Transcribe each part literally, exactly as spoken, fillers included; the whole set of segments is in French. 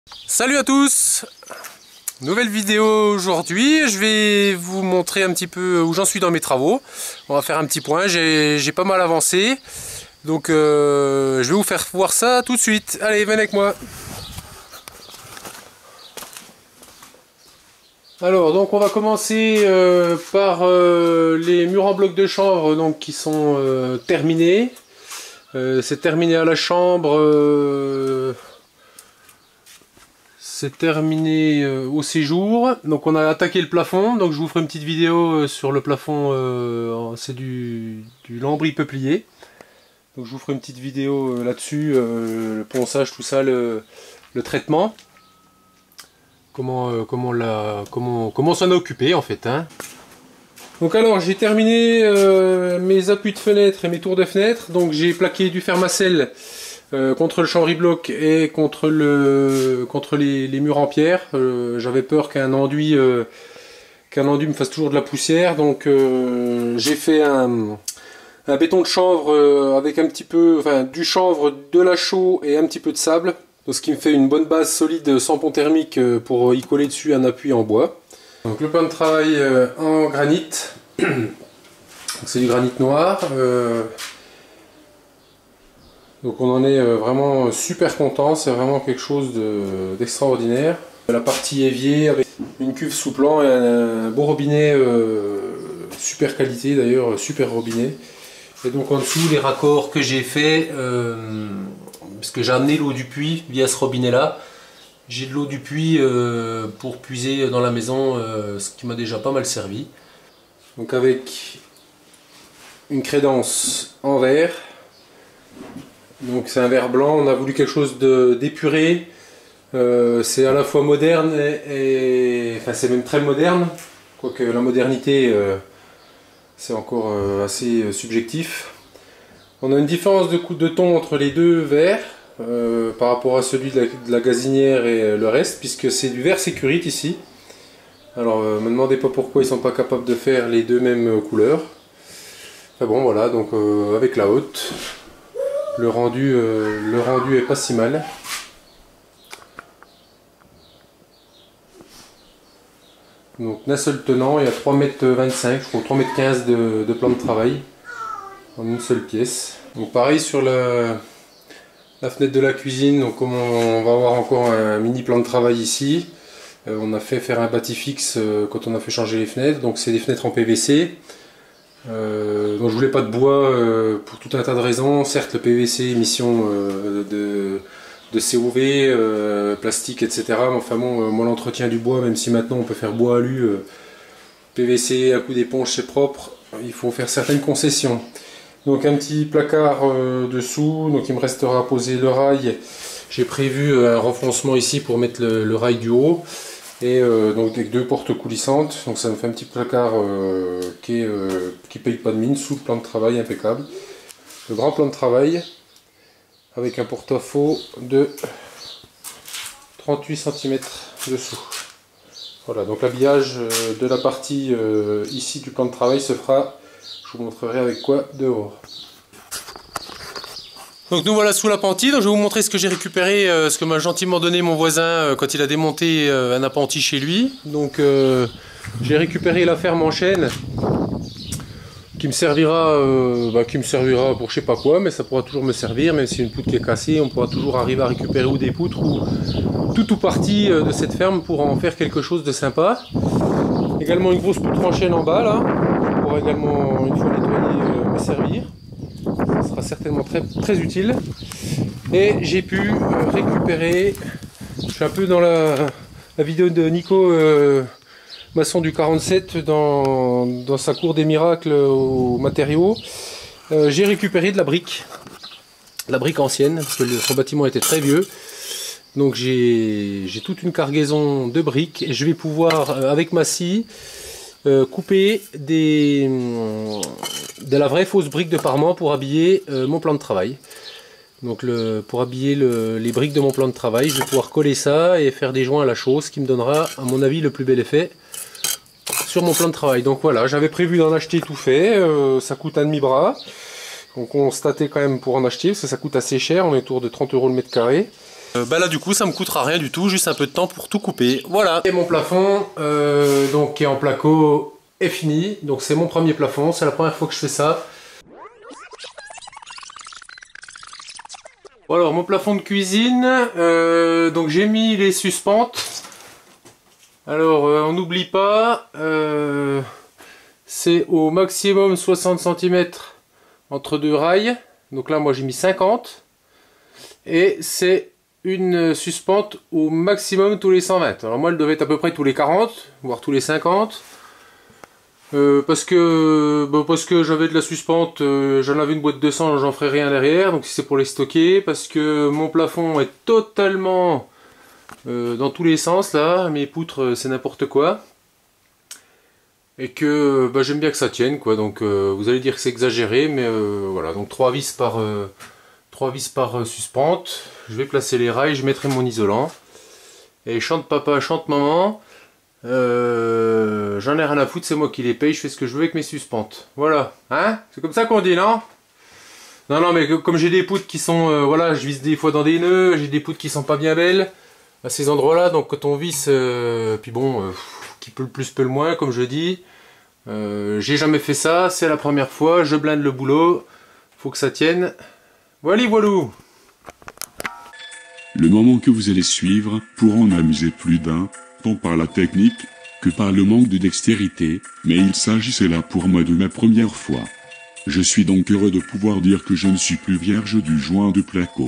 Salut à tous! Nouvelle vidéo aujourd'hui, je vais vous montrer un petit peu où j'en suis dans mes travaux. On va faire un petit point, j'ai pas mal avancé. Donc euh, je vais vous faire voir ça tout de suite. Allez, venez avec moi. Alors donc on va commencer euh, par euh, les murs en bloc de chanvre donc, qui sont euh, terminés. Euh, C'est terminé à la chambre. Euh, C'est terminé euh, au séjour. Donc on a attaqué le plafond. Donc je vous ferai une petite vidéo euh, sur le plafond. Euh, C'est du, du lambris peuplier. Donc je vous ferai une petite vidéo euh, là-dessus. Euh, le ponçage, tout ça, le, le traitement. Comment euh, comment la comment comment s'en a occupé en fait. Hein. Donc alors j'ai terminé euh, mes appuis de fenêtre et mes tours de fenêtre. Donc j'ai plaqué du Fermacell. Euh, contre le chambris bloc et contre, le, contre les, les murs en pierre. Euh, J'avais peur qu'un enduit, euh, qu'un enduit me fasse toujours de la poussière, donc euh, j'ai fait un, un béton de chanvre euh, avec un petit peu, enfin du chanvre, de la chaux et un petit peu de sable, donc, ce qui me fait une bonne base solide sans pont thermique euh, pour y coller dessus un appui en bois. Donc le plan de travail euh, en granit, c'est du granit noir. Euh, Donc on en est vraiment super content, c'est vraiment quelque chose d'extraordinaire. De, la partie évier avec une cuve sous plan et un, un beau robinet, euh, super qualité d'ailleurs, super robinet. Et donc en dessous les raccords que j'ai fait, euh, parce que j'ai amené l'eau du puits via ce robinet là. J'ai de l'eau du puits euh, pour puiser dans la maison, euh, ce qui m'a déjà pas mal servi. Donc avec une crédence en verre. Donc c'est un verre blanc, on a voulu quelque chose d'épuré, euh, c'est à la fois moderne et, et enfin c'est même très moderne, quoique la modernité euh, c'est encore euh, assez subjectif. On a une différence de, de ton entre les deux verres euh, par rapport à celui de la, de la gazinière et le reste, puisque c'est du verre sécurite ici. Alors euh, me demandez pas pourquoi ils sont pas capables de faire les deux mêmes couleurs. Enfin bon voilà, donc euh, avec la haute. Le rendu, euh, le rendu est pas si mal. Donc d'un seul tenant, il y a trois mètres vingt-cinq, je crois trois mètres quinze de, de plan de travail en une seule pièce. Donc pareil sur la, la fenêtre de la cuisine, donc comme on, on va avoir encore un mini plan de travail ici. Euh, on a fait faire un bâti fixe euh, quand on a fait changer les fenêtres, donc c'est des fenêtres en P V C. Euh, donc je voulais pas de bois euh, pour tout un tas de raisons. Certes le P V C émission euh, de, de C O V, euh, plastique, et cetera. Mais enfin bon, euh, moi l'entretien du bois, même si maintenant on peut faire bois alu, euh, P V C à coup d'éponge c'est propre, il faut faire certaines concessions. Donc un petit placard euh, dessous, donc il me restera à poser le rail. J'ai prévu un renfoncement ici pour mettre le, le rail du haut. Et euh, donc avec deux portes coulissantes, donc ça me fait un petit placard euh, qui, est, euh, qui paye pas de mine, sous le plan de travail impeccable. Le grand plan de travail avec un porte-à-faux de trente-huit centimètres dessous. Voilà, donc l'habillage de la partie euh, ici du plan de travail se fera, je vous montrerai avec quoi dehors. Donc nous voilà sous l'appentis, donc je vais vous montrer ce que j'ai récupéré, euh, ce que m'a gentiment donné mon voisin euh, quand il a démonté euh, un appentis chez lui. Donc euh, j'ai récupéré la ferme en chêne qui me servira euh, bah, qui me servira pour je sais pas quoi, mais ça pourra toujours me servir, même si une poutre qui est cassée, on pourra toujours arriver à récupérer ou des poutres ou tout ou partie euh, de cette ferme pour en faire quelque chose de sympa. Également une grosse poutre en chêne en bas là, qui pourra également une fois nettoyée euh, me servir. Ça sera certainement très, très utile. Et j'ai pu euh, récupérer, je suis un peu dans la, la vidéo de Nico euh, maçon du quarante-sept dans, dans sa cour des miracles aux matériaux. Euh, j'ai récupéré de la brique, la brique ancienne, parce que le, son bâtiment était très vieux. Donc j'ai toute une cargaison de briques et je vais pouvoir euh, avec ma scie Euh, couper des, de la vraie fausse brique de parement pour habiller euh, mon plan de travail. Donc le, pour habiller le, les briques de mon plan de travail, je vais pouvoir coller ça et faire des joints à la chaux, ce qui me donnera à mon avis le plus bel effet sur mon plan de travail. Donc voilà, j'avais prévu d'en acheter tout fait, euh, ça coûte un demi-bras. Donc on constatait quand même pour en acheter, parce que ça coûte assez cher, on est autour de trente euros le mètre carré. Euh, bah là du coup ça me coûtera rien du tout, juste un peu de temps pour tout couper. Voilà. Et mon plafond euh, donc qui est en placo est fini. Donc c'est mon premier plafond, c'est la première fois que je fais ça. Bon, alors mon plafond de cuisine, euh, donc j'ai mis les suspentes. Alors euh, on n'oublie pas, euh, c'est au maximum soixante centimètres entre deux rails. Donc là moi j'ai mis cinquante. Et c'est une suspente au maximum tous les cent vingt. Alors moi elle devait être à peu près tous les quarante, voire tous les cinquante. Euh, parce que bon, parce que j'avais de la suspente, euh, j'en avais une boîte de cent, j'en ferai rien derrière, donc si c'est pour les stocker, parce que mon plafond est totalement euh, dans tous les sens là, mes poutres c'est n'importe quoi, et que bah, j'aime bien que ça tienne quoi, donc euh, vous allez dire que c'est exagéré, mais euh, voilà, donc trois vis par euh, trois vis par euh, suspente, je vais placer les rails, je mettrai mon isolant, et chante papa, chante maman. Euh, J'en ai rien à foutre, c'est moi qui les paye, je fais ce que je veux avec mes suspentes. Voilà, hein? C'est comme ça qu'on dit, non? Non, non, mais comme j'ai des poutres qui sont, euh, voilà, je visse des fois dans des nœuds, j'ai des poutres qui sont pas bien belles à ces endroits-là, donc quand on visse, euh, puis bon, euh, qui peut le plus, peut le moins, comme je dis. Euh, j'ai jamais fait ça, c'est la première fois, je blinde le boulot, faut que ça tienne. Voilà, voilou. Le moment que vous allez suivre pour en amuser plus d'un, tant par la technique que par le manque de dextérité, mais il s'agissait là pour moi de ma première fois. Je suis donc heureux de pouvoir dire que je ne suis plus vierge du joint de placo.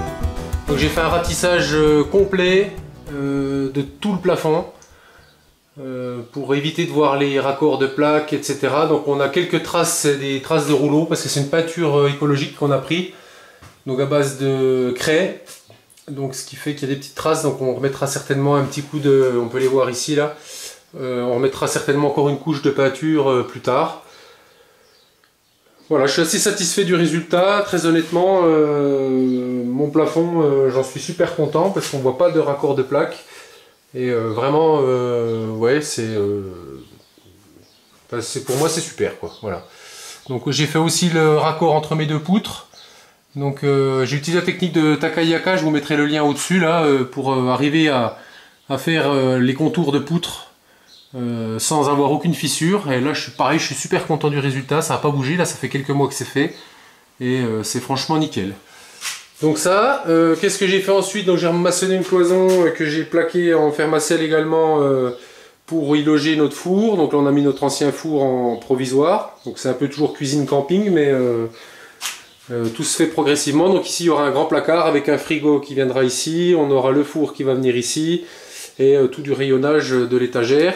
Donc j'ai fait un ratissage complet euh, de tout le plafond. euh, pour éviter de voir les raccords de plaques, et cetera. Donc on a quelques traces, des traces de rouleau, parce que c'est une peinture écologique qu'on a pris, donc à base de craie. Donc ce qui fait qu'il y a des petites traces, donc on remettra certainement un petit coup de... On peut les voir ici, là. Euh, on remettra certainement encore une couche de peinture euh, plus tard. Voilà, je suis assez satisfait du résultat, très honnêtement. Euh, mon plafond, euh, j'en suis super content parce qu'on voit pas de raccord de plaque. Et euh, vraiment, euh, ouais, c'est, euh, enfin, c'est pour moi c'est super, quoi. Voilà. Donc j'ai fait aussi le raccord entre mes deux poutres. Donc euh, j'ai utilisé la technique de Takayaka, je vous mettrai le lien au-dessus là, euh, pour euh, arriver à, à faire euh, les contours de poutres. Euh, sans avoir aucune fissure, et là je suis pareil, je suis super content du résultat, ça n'a pas bougé, là ça fait quelques mois que c'est fait et euh, c'est franchement nickel. Donc ça, euh, qu'est-ce que j'ai fait ensuite? Donc j'ai remaçonné une cloison que j'ai plaquée en fer macelle également euh, pour y loger notre four. Donc là on a mis notre ancien four en provisoire, donc c'est un peu toujours cuisine camping, mais euh, euh, tout se fait progressivement. Donc ici il y aura un grand placard avec un frigo qui viendra ici, on aura le four qui va venir ici et euh, tout du rayonnage de l'étagère.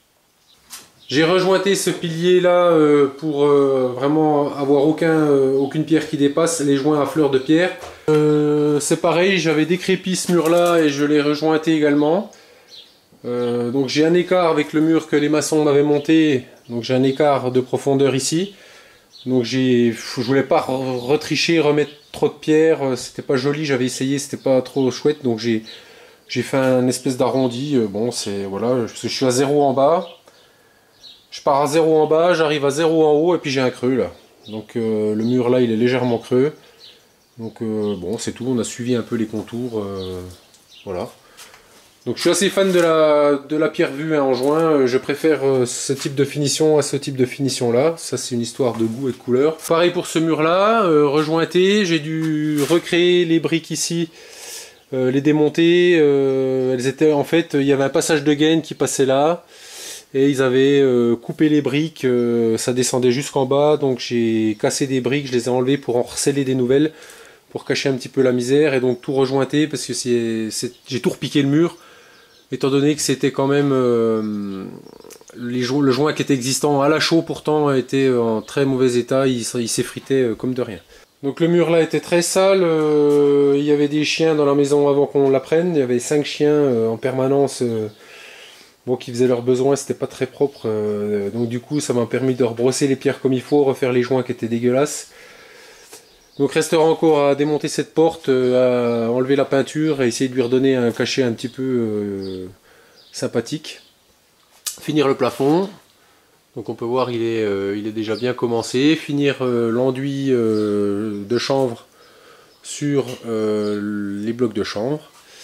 J'ai rejointé ce pilier là euh, pour euh, vraiment avoir aucun, euh, aucune pierre qui dépasse, les joints à fleurs de pierre. Euh, c'est pareil, j'avais décrépi ce mur là et je l'ai rejointé également. Euh, donc j'ai un écart avec le mur que les maçons m'avaient monté, donc j'ai un écart de profondeur ici. Donc j'ai, je voulais pas retricher, remettre trop de pierres, c'était pas joli, j'avais essayé, c'était pas trop chouette, donc j'ai j'ai fait un espèce d'arrondi. Bon, c'est voilà, je suis à zéro en bas. Je pars à zéro en bas, j'arrive à zéro en haut et puis j'ai un creux là. Donc euh, le mur là il est légèrement creux. Donc euh, bon c'est tout, on a suivi un peu les contours. Euh, voilà. Donc je suis assez fan de la, de la pierre vue hein, en joint. Je préfère euh, ce type de finition à ce type de finition là. Ça c'est une histoire de goût et de couleur. Pareil pour ce mur là, euh, rejointé. J'ai dû recréer les briques ici. Euh, les démonter. Euh, elles étaient en fait, il y avait un passage de gaine qui passait là. Et ils avaient euh, coupé les briques, euh, ça descendait jusqu'en bas, donc j'ai cassé des briques, je les ai enlevées pour en receller des nouvelles, pour cacher un petit peu la misère, et donc tout rejointé, parce que c'est, c'est, j'ai tout repiqué le mur, étant donné que c'était quand même, euh, les jo le joint qui était existant à la chaux pourtant était en très mauvais état, il, il s'effritait euh, comme de rien. Donc le mur là était très sale, euh, il y avait des chiens dans la maison avant qu'on la prenne, il y avait cinq chiens euh, en permanence, euh, Bon, qui faisaient leurs besoins, c'était pas très propre, euh, donc du coup ça m'a permis de rebrosser les pierres comme il faut, refaire les joints qui étaient dégueulasses. Donc restera encore à démonter cette porte, euh, à enlever la peinture et essayer de lui redonner un cachet un petit peu euh, sympathique. Finir le plafond, donc on peut voir il est, euh, il est déjà bien commencé. Finir euh, l'enduit euh, de chanvre sur euh, les blocs de chanvre.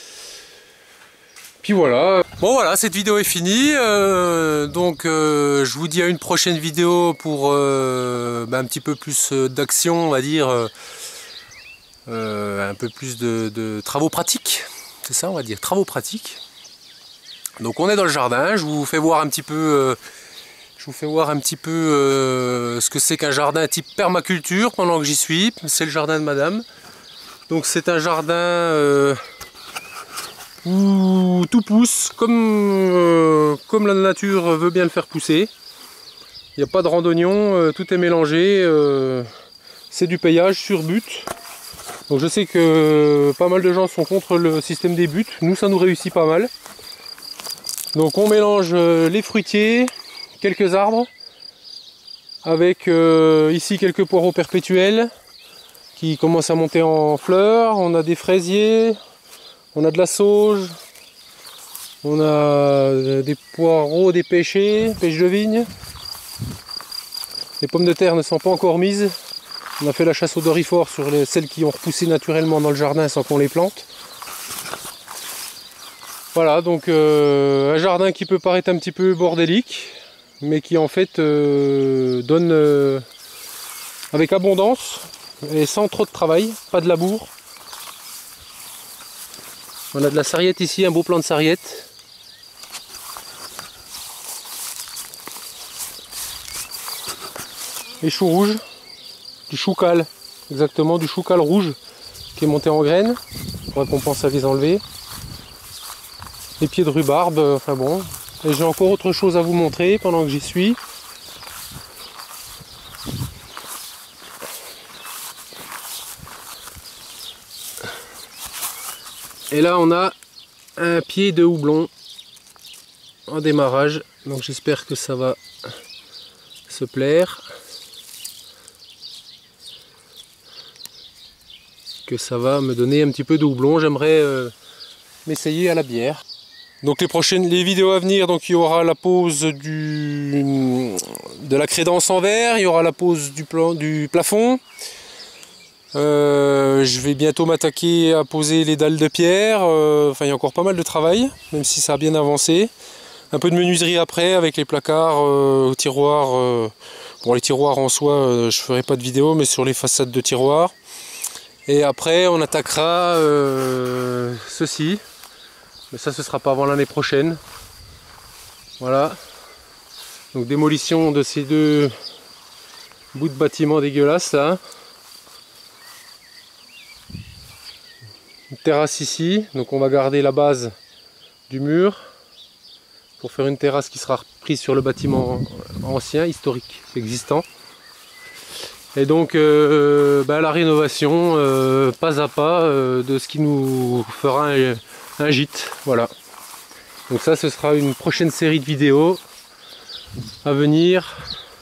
Puis voilà. Bon voilà, cette vidéo est finie, euh, donc euh, je vous dis à une prochaine vidéo pour euh, bah, un petit peu plus d'action, on va dire, euh, un peu plus de, de travaux pratiques, c'est ça on va dire, travaux pratiques. Donc on est dans le jardin, je vous fais voir un petit peu, euh, je vous fais voir un petit peu euh, ce que c'est qu'un jardin type permaculture pendant que j'y suis. C'est le jardin de madame, donc c'est un jardin... Euh, où tout pousse comme, euh, comme la nature veut bien le faire pousser. Il n'y a pas de randonnion, euh, tout est mélangé, euh, c'est du paillage sur but. Donc je sais que pas mal de gens sont contre le système des buts, nous ça nous réussit pas mal. Donc on mélange euh, les fruitiers, quelques arbres, avec euh, ici quelques poireaux perpétuels qui commencent à monter en fleurs, on a des fraisiers. On a de la sauge, on a des poireaux, des pêchés, pêche de vigne. Les pommes de terre ne sont pas encore mises. On a fait la chasse au dorifort sur les, celles qui ont repoussé naturellement dans le jardin sans qu'on les plante. Voilà, donc euh, un jardin qui peut paraître un petit peu bordélique, mais qui en fait euh, donne euh, avec abondance et sans trop de travail, pas de labour. On a de la sarriette ici, un beau plant de sarriette. Les choux rouges, du chou-cal, exactement, du chou-cal rouge qui est monté en graines. Il faudrait qu'on pense à les enlever. Les pieds de rhubarbe, enfin bon, Et j'ai encore autre chose à vous montrer pendant que j'y suis. Et là on a un pied de houblon en démarrage, donc j'espère que ça va se plaire, que ça va me donner un petit peu de houblon. J'aimerais euh, m'essayer à la bière. Donc les prochaines, les vidéos à venir, donc il y aura la pose du, de la crédence en verre, il y aura la pose du, plan, du plafond. Euh, je vais bientôt m'attaquer à poser les dalles de pierre. Euh, enfin, il y a encore pas mal de travail, même si ça a bien avancé. Un peu de menuiserie après, avec les placards, euh, tiroirs. Euh, bon, les tiroirs en soi, euh, je ferai pas de vidéo, mais sur les façades de tiroirs. Et après, on attaquera euh, ceci. Mais ça, ce sera pas avant l'année prochaine. Voilà. Donc démolition de ces deux bouts de bâtiment dégueulasses là. Une terrasse ici, donc on va garder la base du mur pour faire une terrasse qui sera prise sur le bâtiment ancien, historique, existant. Et donc euh, bah, la rénovation euh, pas à pas euh, de ce qui nous fera un, un gîte. Voilà. Donc ça, ce sera une prochaine série de vidéos à venir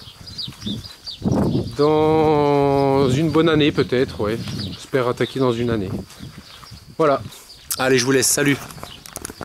dans une bonne année peut-être, ouais. J'espère attaquer dans une année. Voilà. Allez, je vous laisse. Salut.